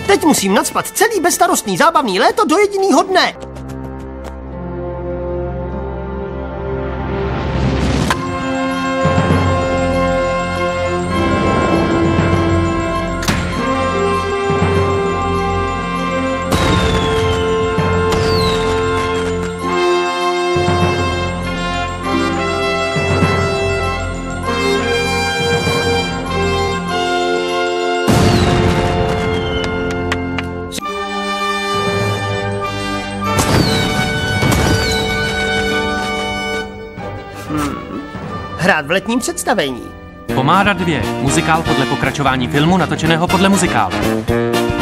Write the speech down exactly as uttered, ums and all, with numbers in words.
Teď musím nacpat celý bezstarostný zábavný léto do jedinýho dne. Hrát v letním představení. Pomáda dvě. Muzikál podle pokračování filmu natočeného podle muzikálu.